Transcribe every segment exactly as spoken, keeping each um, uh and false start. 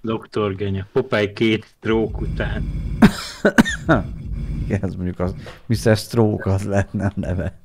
doktor Genya. Popeye két stroke után. Igen, ez mondjuk az miszter Stroke az lehetne a neve.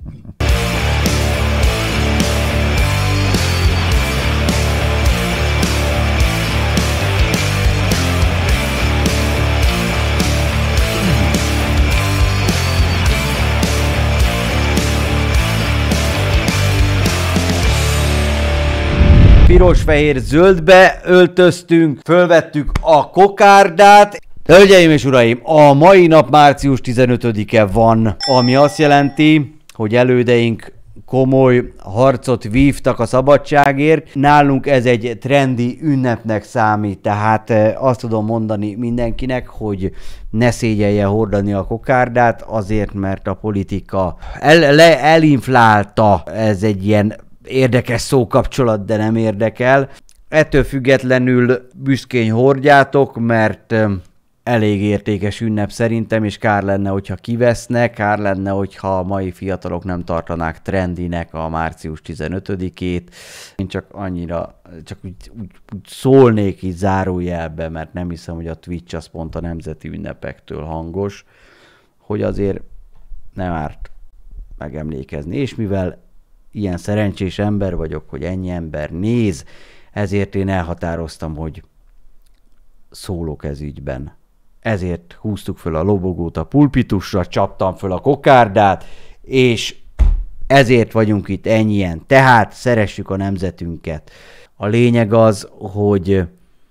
Piros-fehér-zöldbe öltöztünk, fölvettük a kokárdát. Hölgyeim és uraim, a mai nap március tizenötödike van, ami azt jelenti, hogy elődeink komoly harcot vívtak a szabadságért. Nálunk ez egy trendi ünnepnek számít, tehát azt tudom mondani mindenkinek, hogy ne szégyelje hordani a kokárdát, azért, mert a politika el, le, elinflálta, ez egy ilyen érdekes szókapcsolat, de nem érdekel. Ettől függetlenül büszkén hordjátok, mert elég értékes ünnep szerintem, és kár lenne, hogyha kivesznek, kár lenne, hogyha a mai fiatalok nem tartanák trendinek a március tizenötödikét. Én csak annyira, csak úgy, úgy, úgy szólnék így zárójelbe, mert nem hiszem, hogy a Twitch az pont a nemzeti ünnepektől hangos, hogy azért nem árt megemlékezni. És mivel ilyen szerencsés ember vagyok, hogy ennyi ember néz, ezért én elhatároztam, hogy szólok ez ügyben. Ezért húztuk föl a lobogót a pulpitusra, csaptam föl a kokárdát, és ezért vagyunk itt ennyien. Tehát szeressük a nemzetünket. A lényeg az, hogy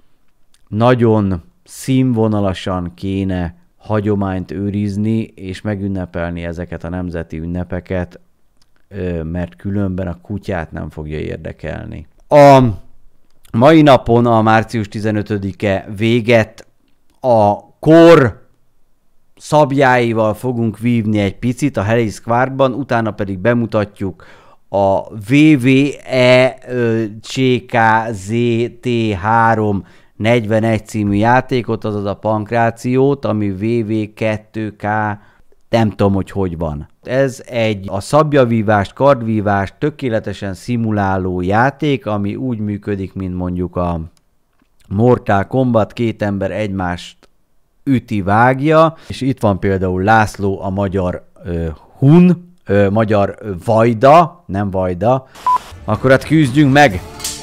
nagyon színvonalasan kéne hagyományt őrizni, és megünnepelni ezeket a nemzeti ünnepeket, mert különben a kutyát nem fogja érdekelni. A mai napon, a március tizenötödike véget a kor szabjáival fogunk vívni egy picit a Hello Squadban, utána pedig bemutatjuk a W W E C K Z T három negyvenegy című játékot, azaz a pankrációt, ami W W kettő K nem tudom, hogy hogy van. Ez egy a szabjavívást, kardvívást tökéletesen szimuláló játék, ami úgy működik, mint mondjuk a Mortal Kombat, két ember egymást üti, vágja, és itt van például László, a magyar ö, hun, ö, magyar ö, vajda, nem vajda. Akkor hát küzdjünk meg!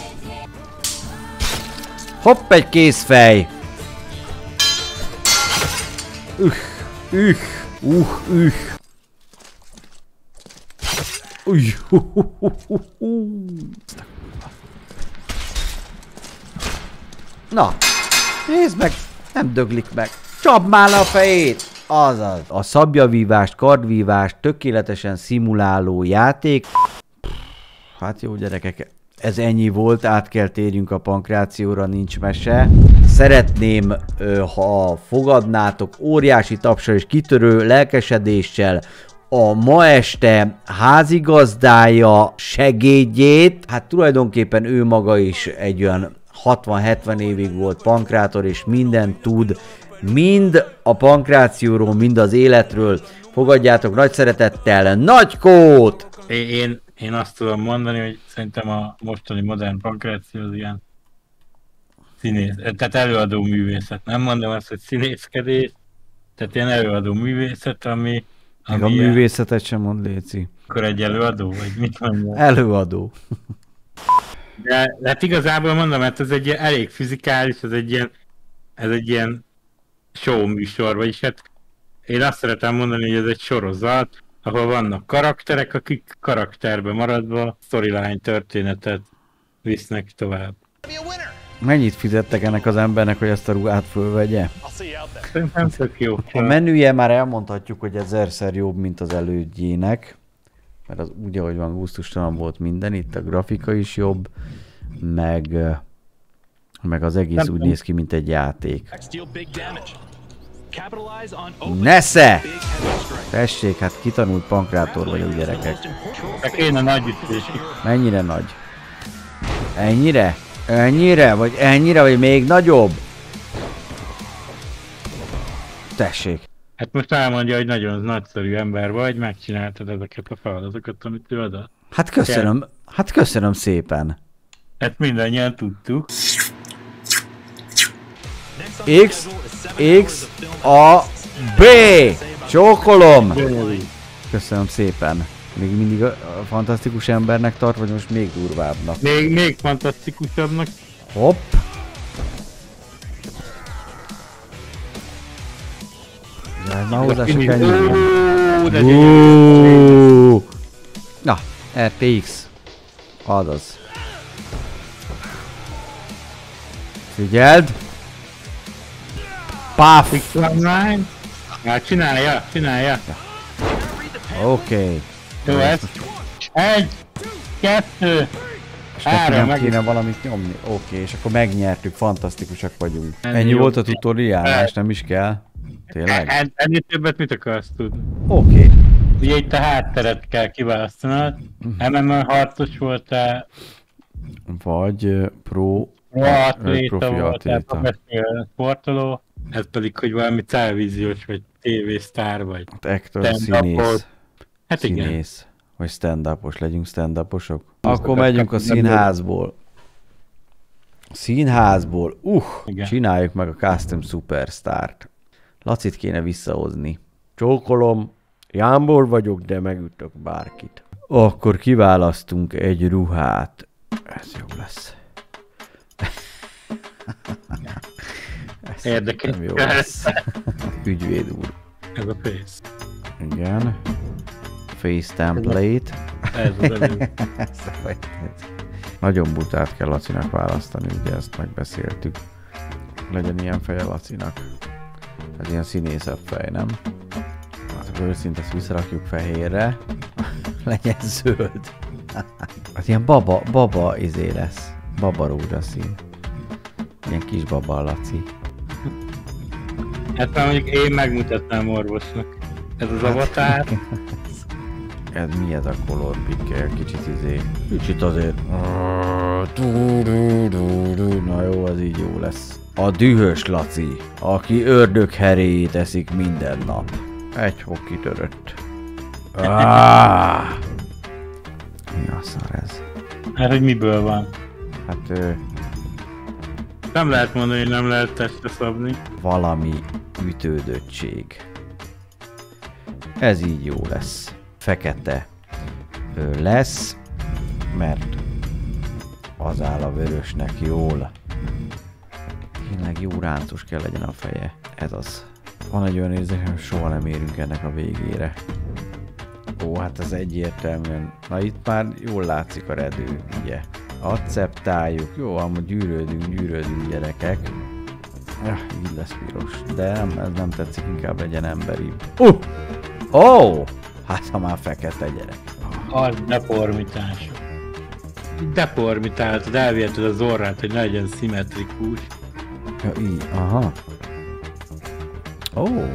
Hopp, egy kézfej! Üh, üh, uh, üh. Uj, hu, hu, hu, hu, hu. Na, nézd meg, nem döglik meg. Csapd már a fejét! Azaz. A szabjavívást, kardvívást tökéletesen szimuláló játék. Hát jó gyerekek, ez ennyi volt, át kell térjünk a pankrációra, nincs mese. Szeretném, ha fogadnátok óriási tapsal és kitörő lelkesedéssel a ma este házigazdája segédjét. Hát tulajdonképpen ő maga is egy olyan hatvan-hetven évig volt pankrátor, és mindent tud, mind a pankrációról, mind az életről. Fogadjátok nagy szeretettel Nagykót! Én, én azt tudom mondani, hogy szerintem a mostani modern pankráció az ilyen színész, tehát előadó művészet. Nem mondom azt, hogy színészkedés, tehát ilyen előadó művészet, ami... Meg a művészetet sem mond, Léci. Akkor egy előadó, vagy mit mondja? Előadó. De, de hát igazából mondom, mert ez egy ilyen elég fizikális, ez egy ilyen, ez egy ilyen show műsor, vagyis hát én azt szeretem mondani, hogy ez egy sorozat, ahol vannak karakterek, akik karakterbe maradva storyline történetet visznek tovább. Mennyit fizettek ennek az embernek, hogy ezt a ruhát fölvegye? Nem tök jó. A menüje már elmondhatjuk, hogy ezerszer jobb, mint az elődjének. Mert az úgy, ahogy van, gusztustalan volt minden, itt a grafika is jobb, meg, meg az egész nem úgy nem. néz ki, mint egy játék. Nesze! Tessék, hát kitanult pankrátor vagyok, gyerekek. Kéne nagy ütés. Mennyire nagy? Ennyire? Ennyire? Vagy ennyire? Vagy még nagyobb? Tessék. Hát most elmondja, hogy nagyon nagyszerű ember vagy, megcsináltad ezeket a feladatokat, amit ő adott. Hát köszönöm, Kell. hát köszönöm szépen. Hát mindannyian tudtuk. X, X, A, B! Csókolom! Köszönöm szépen. Még mindig a, a fantasztikus embernek tart, vagy most még durvábbnak? Még, még fantasztikusabbnak. Hopp! Ja, már hozzá se kell nyúlni. Na, er té iksz. Azaz. Figyeld! Puff! Hát csinálja, csinálja. Oké. Okay. Jó, ez. Egy, kettő, és három. Nem kéne valamit nyomni. Oké, okay, és akkor megnyertük, fantasztikusak vagyunk. Ennyi volt a tutoriálás, nem is kell. Tényleg? Ennél többet mit akarsz tudni? Oké. Okay. Ugye itt a hátteret kell kiválasztanod. em em á harcos voltál. Vagy pro... Pro atléta voltál, professzionál sportoló. Ez pedig, hogy valami televíziós, vagy tévésztár, vagy... Actor, színész. Hát igen. Színész. Vagy stand-upos, legyünk stand-uposok. Akkor megyünk a színházból. Színházból. Uh, igen. Csináljuk meg a Custom Superstart. Lacit kéne visszahozni. Csókolom. Jámbor vagyok, de megütök bárkit. Akkor kiválasztunk egy ruhát. Ez jó lesz. Ez érdekes. Jó lesz. Ügyvéd úr. Ez a face. Igen. Face template. Ez az elég. Nagyon butát kell Lacinak választani, ugye ezt megbeszéltük. Legyen ilyen feje Lacinak. Ez ilyen színészebb fej, nem? Hát akkor őszint ezt visszarakjuk fehérre. Legyen zöld. Hát ilyen baba, baba izé lesz. Baba rózsaszín. Ilyen kis baba Laci. Hát már mondjuk én megmutatnám orvosnak. Ez az avatár. Ez mi ez a color picker? Kicsit izé... Kicsit azért... Na jó, az így jó lesz. A dühös Laci, aki ördög heréjét eszik minden nap. Egy fog kitörött. Ah! Mi a szar ez? Hát, hogy miből van? Hát... Ö... Nem lehet mondani, hogy nem lehet testre szabni. Valami ütődöttség. Ez így jó lesz. Fekete ö, lesz, mert az áll a vörösnek jól. Tényleg jó ráncos kell legyen a feje. Ez az. Van egy olyan érzés, hogy soha nem érünk ennek a végére. Ó, hát ez egyértelműen. Na itt már jól látszik a redő, ugye. Akceptáljuk. Jó, amúgy gyűrődünk, gyűrődünk gyerekek. Ja, így lesz piros. De nem, ez nem tetszik, inkább legyen emberi. Uh! Ó! Oh! Hát ha már fekete gyerek. Az deformitás. Deformitáltad, elviheted az orrát, hogy ne legyen szimmetrikus. Ja, így, aha. Ó! Oh.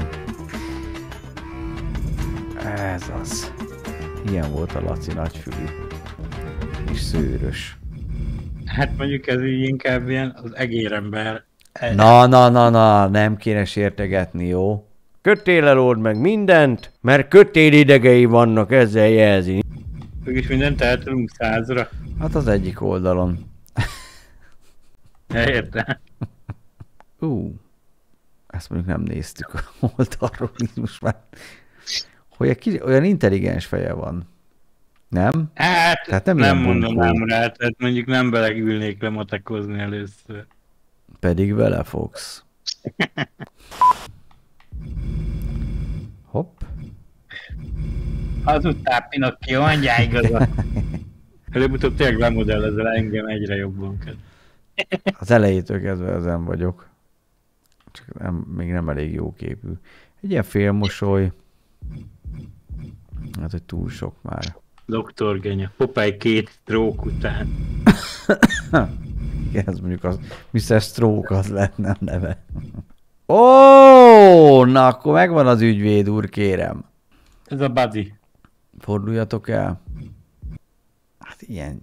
Ez az. Ilyen volt a Laci nagyfülű. És szőrös. Hát mondjuk ez így inkább ilyen az egérember. Na, na, na, na, nem kéne sértegetni, jó? Kötéllel old meg mindent, mert kötélidegei vannak, ezzel jelzi. Mégis mindent el tudunk százra. Hát az egyik oldalon. Értem. Ú, uh, ezt mondjuk nem néztük a oldalról, most már. Hogy ki, olyan intelligens feje van. Nem? Hát tehát nem, nem mondanám rá, tehát mondjuk nem belegülnék lemotekozni először. Pedig vele fogsz. Hopp. Hazudtál, Pinocchio, mondjál igazat. Előbb-utóbb tényleg lemodellezel engem egyre jobban kell. Az elejétől kezdve ezen vagyok. Csak nem, még nem elég jó képű. Egy ilyen félmosoly. Hát, hogy túl sok már. doktor Genya, Popeye két stroke után. Igen, ez mondjuk az miszter Stroke az lett, nem neve. Ó, oh, na akkor megvan az ügyvéd úr, kérem. Ez a Buddy. Forduljatok el. Hát ilyen...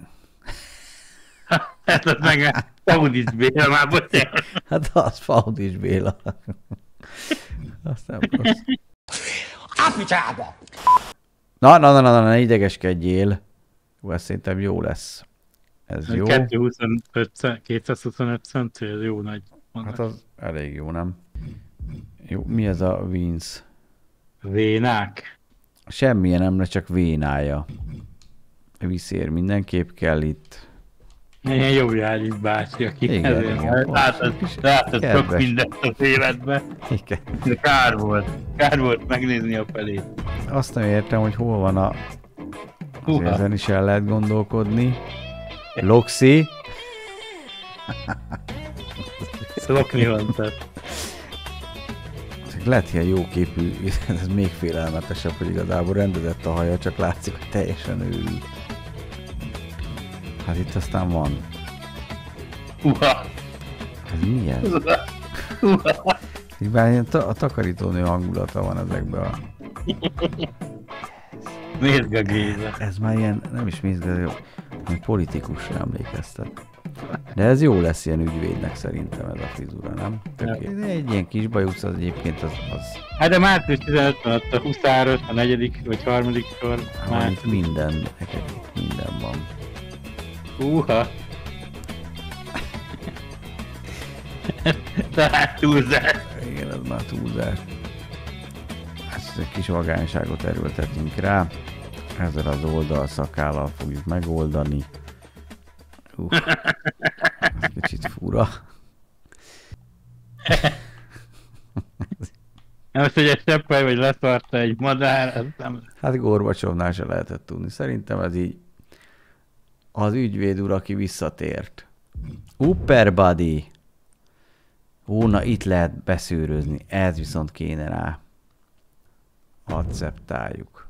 Hát az meg a Faudis Béla, már bocsánat. Hát az Faudis Béla. Azt nem rossz. Apicsába! Na, na, na, na, ne idegeskedjél. Jó, ez szerintem jó lesz. Ez jó. kétszázhuszonöt, kétszázhuszonöt centi, ez jó nagy Hát az elég jó, nem? Jó, mi ez a Vince? Vénák. Semmilyen nem, csak vénája. Viszér mindenképp kell itt. Ilyen jobbjárás bácsi, aki Igen, ezért igen, látod, látod sok kedves. mindent az életben. Igen. De kár volt. Kár volt megnézni a felét. Azt nem értem, hogy hol van a... Azért Húha. ezen is el lehet gondolkodni. Loxi. Szokni mondtad. Lehet ilyen jóképű, ez még félelmetesebb, hogy igazából rendezett a haja, csak látszik, hogy teljesen őrült. Hát itt aztán van. Uha. Ez mi ez? Uha. Így bár ilyen ta- a takarítónő hangulata van ezekben a... Mézga Géza. Ez már ilyen, nem is mézga, jó, hogy politikusra emlékeztet. De ez jó lesz ilyen ügyvédnek szerintem ez a frizura, nem? Tök, egy ilyen kis bajusz az egyébként az... az Hát de március tizenötödike ott a huszáros, a negyedik vagy harmadik sor. már itt minden, neked itt minden van. Uha. Tehát túlzás. Igen, ez már túlzás. Ezt egy kis vagányságot erőltetünk rá. Ezzel az oldalszakállal fogjuk megoldani. Uh, ez kicsit fura. Most, hogy egy seppely vagy leszarta egy madár, az nem... Hát Gorbacsovnál se lehetett tudni. Szerintem ez így az ügyvéd úr, aki visszatért. Upper body. Ó, na itt lehet beszűrözni. Ez viszont kéne rá. Akceptáljuk.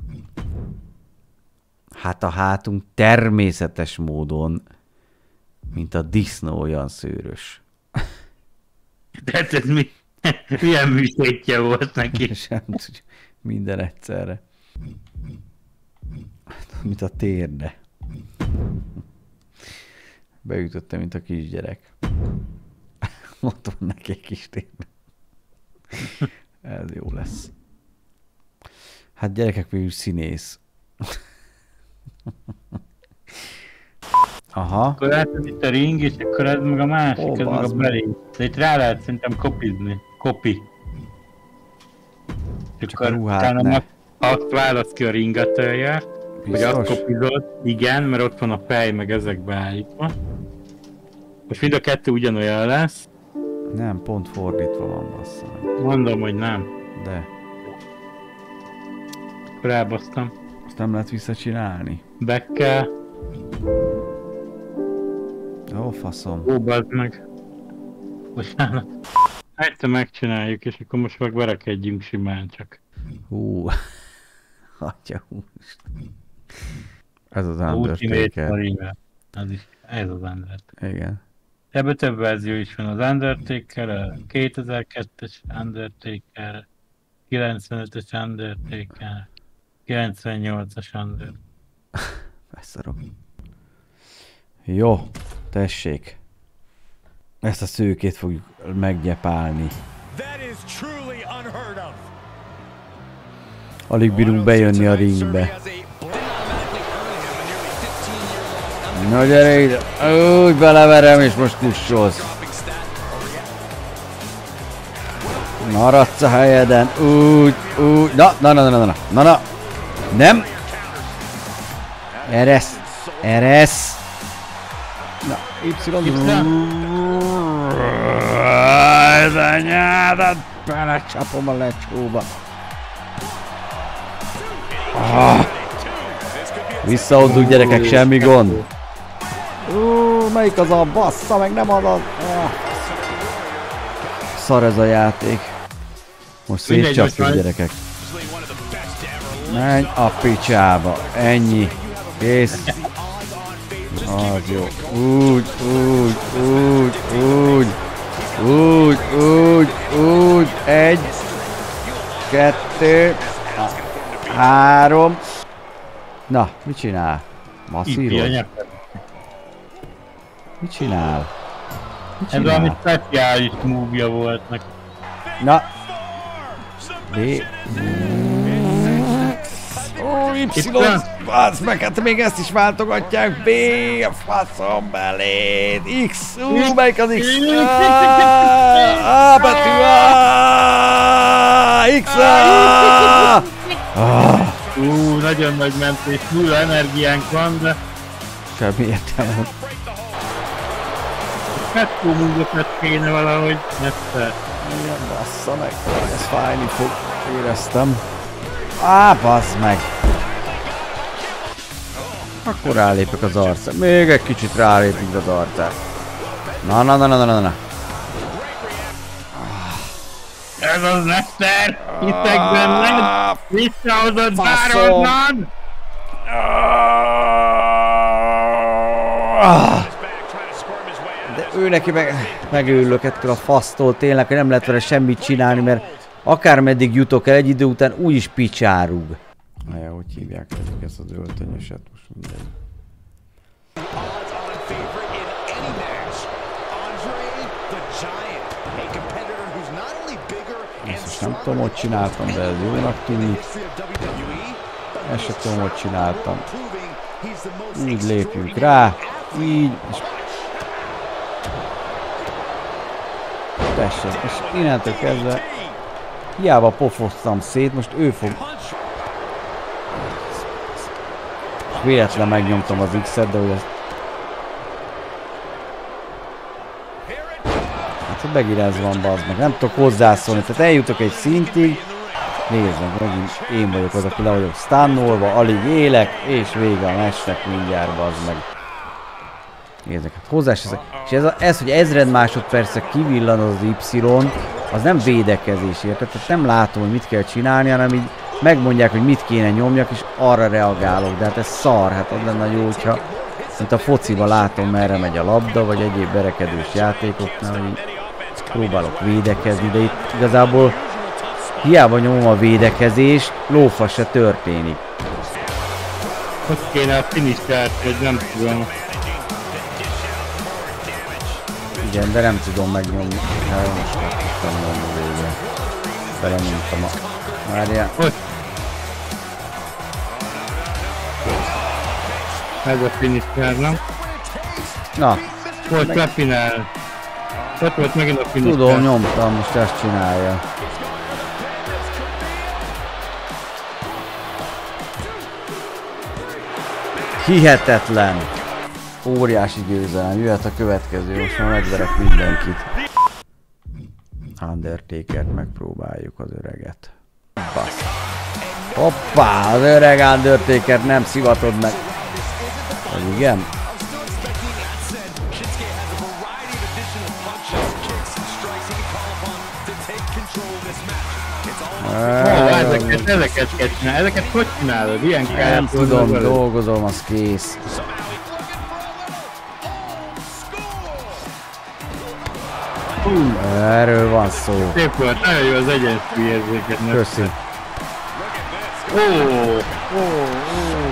Hát a hátunk természetes módon, mint a disznó, olyan szőrös. Tehát ez mi... Milyen műtétje volt neki? Sem tudja, minden egyszerre. Mint a térde. Beütötte, mint a kisgyerek. Ott van neki egy kis térde. Ez jó lesz. Hát gyerekek, végül színész. Aha. Akkor látod itt a ring, és akkor ez meg a másik, Ó, ez meg a bazd meg. belé. De itt rá lehet szerintem kopizni. Kopi. És Csak a akkor ruhát utána ne. meg azt válasz ki a ringatőjét, hogy azt Biztos? kopizod. Igen, mert ott van a fej, meg ezekbe állítva. Most mind a kettő ugyanolyan lesz. Nem, pont fordítva van, bassza meg. Mondom, hogy nem. De, Akkor elbasztam. azt nem lehet visszacsinálni. Bekkel. Ó, faszom. Ó, bazd meg. Bocsánat. Egyszer megcsináljuk, és akkor most meg verekedjünk simán csak. Hú. Atya úristen. Ez az Ultimate Undertaker. Marine. Az is, ez az Undertaker. Igen. Ebben több verzió is van, az Undertaker, a kétezer-kettes Undertaker, kilencvenötös Undertaker, kilencvennyolcas Undertaker. Beszarok. Jó, tessék. Ezt a szőkét fogjuk meggyepálni. That is truly unheard of. Alig bírunk bejönni a ringbe. Na gyere ide! Úgy beleverem, és most kussolsz. Maradsz a helyeden, úgy, úgy, na, na, na, na, na, na, na, nem! Eresz, eresz! Na, Y, ez anyádat, belecsapom a lecsóba. Ah. Visszahozzuk, gyerekek, semmi gond. Ú, melyik az a bassza, meg nem az az. Ah. Szar ez a játék. Most Mindegy, szétcsapjuk, most gyerekek. Menj a picsába, ennyi. Kész. Az jó. Úgy, úgy, úgy, úgy. Úgy, úgy, úgy. Egy. Kettő. Három. Na, mit csinál? Ipi a Masszíroz? nyakad. Mit csinál? Mit Ez valami csinál? speciális move-ja volt neki. Na. B. Ó, Y, az meg, hát még ezt is váltogatják. B, a faszom belét. X, ú, melyik az X? A betű, X, Ú, nagyon nagy mentés, nulla energiánk van, de... Semmi értelme. Fettó munkat kéne valahogy, messze. Igen, bassza meg, ez fájni fog, éreztem. Á, bassz meg! Akkor rálépek az arcát. Még egy kicsit rálépünk az arcát. Na, na, na, na, na, na. Ez az Lester! Hiszek benned! Visszahozod Bárodnad! De ő neki meg, megőrülök ettől a fasztól tényleg, hogy nem lehet vele semmit csinálni, mert akármeddig jutok el, egy idő után úgyis picsárug. Na ja, hogy hívják ezt az öltönyöset, most mindegy. Ezt most nem tudom, hogy csináltam, de ez jónak tűnik. Ezt sem tudom, hogy csináltam. Így lépjünk rá, így, és... Tessék, és innentől kezdve hiába pofoztam szét, most ő fog... És véletlen megnyomtam az X-et, de hogy ez... Hát hogy megint ez van, bazd meg, nem tudok hozzászólni, tehát eljutok egy szintig. Nézd meg, megint én vagyok az, aki le vagyok stunnolva, alig élek, és vége a meccsnek mindjárt, bazd meg. Nézzek, hát hozzás ezek. És ez, a, ez, hogy ezred másodpercre kivillan az Y, az nem védekezés, érted? Tehát nem látom, hogy mit kell csinálni, hanem így megmondják, hogy mit kéne nyomjak, és arra reagálok. De hát ez szar, hát az lenne jó, hogyha mint a fociban látom, merre megy a labda, vagy egyéb berekedős játékoknál, hogy így próbálok védekezni, de itt igazából hiába nyomom a védekezést, lófasz se történik. Hogy kéne a finish-t, hogy nem tudom. Igen, de nem tudom megnyomni. Hát most már tudtam nyomni végre. Belenyomtam a... Várjál. Hogy? Ez a finish, nem? Na. Volt meg... finál. Ott volt megint a finish. Tudom, nyomtam, most ezt csinálja. Hihetetlen! Óriási győzelem, jöhet a következő, most már megverek mindenkit. Undertakert megpróbáljuk, az öreget. Basz. Hoppá, az öreg Undertakert nem szivatod meg. Vagy igen? Oh, ezeket, ezeket kell csinálni, ezeket hogy csinálod? Ilyen kell. Nem tudom, dolgozom, az kész. Uh, erről van szó. Szép volt, nagyon jó az egyensúly érzéket. Köszi. Ó, ó, ó.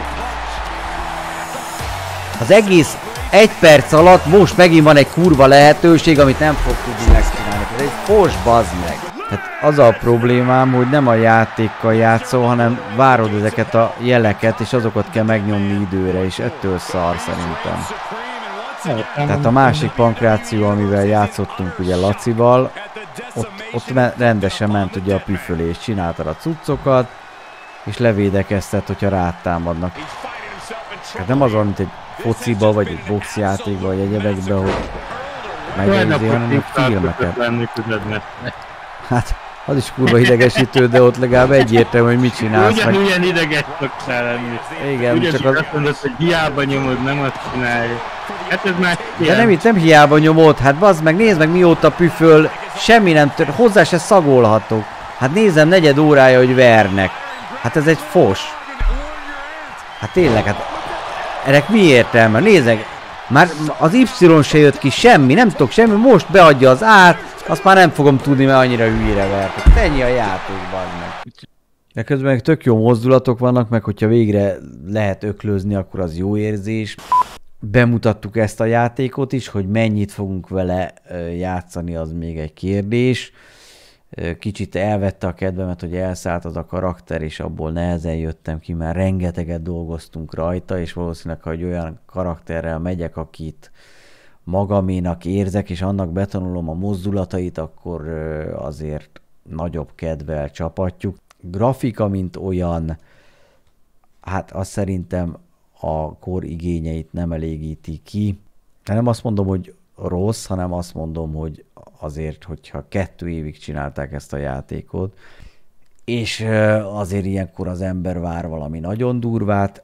Az egész egy perc alatt most megint van egy kurva lehetőség, amit nem fog tudni megcsinálni. Ez egy fos, bazd meg. Hát az a problémám, hogy nem a játékkal játszol, hanem várod ezeket a jeleket, és azokat kell megnyomni időre, és ettől szar szerintem. Tehát a másik pankráció, amivel játszottunk ugye Lacival, ott, ott rendesen ment ugye a püfölés, csináltad a cuccokat, és levédekezted, hogyha rád támadnak. Hát nem az olyan, mint egy fociba, vagy egy boxjátékba, vagy egyebekbe, hogy megnézi, hanem egy filmeket. Hát, az is kurva idegesítő, de ott legalább egyértelmű, hogy mit csinálsz. Ugyan, meg... ugyan ideges szoktál lenni. Igen, ugyan csak az... azt mondod, hogy hiába nyomod, nem azt csinálja. Hát ez már de nem itt nem hiába nyomod, hát bazd meg, nézd meg mióta püföl, semmi nem tört, hozzá se szagolhatok. Hát nézem, negyed órája, hogy vernek. Hát ez egy fos. Hát tényleg, hát ennek mi értelme? Nézzek, már az Y se jött ki, semmi, nem tudok semmi, most beadja az át, azt már nem fogom tudni, mert annyira hülyére vertek. Ennyi a játékban meg. De közben tök jó mozdulatok vannak, meg hogyha végre lehet öklözni, akkor az jó érzés. Bemutattuk ezt a játékot is, hogy mennyit fogunk vele játszani, az még egy kérdés. kicsit elvette a kedvemet, hogy elszállt az a karakter, és abból nehezen jöttem ki, mert rengeteget dolgoztunk rajta, és valószínűleg, ha egy olyan karakterrel megyek, akit magaménak érzek, és annak betanulom a mozdulatait, akkor azért nagyobb kedvel csapatjuk. Grafika, mint olyan, hát azt szerintem a kor igényeit nem elégíti ki. De nem azt mondom, hogy rossz, hanem azt mondom, hogy azért, hogyha kettő évig csinálták ezt a játékot, és azért ilyenkor az ember vár valami nagyon durvát,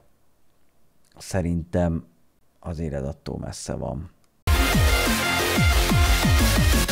szerintem azért ez attól messze van.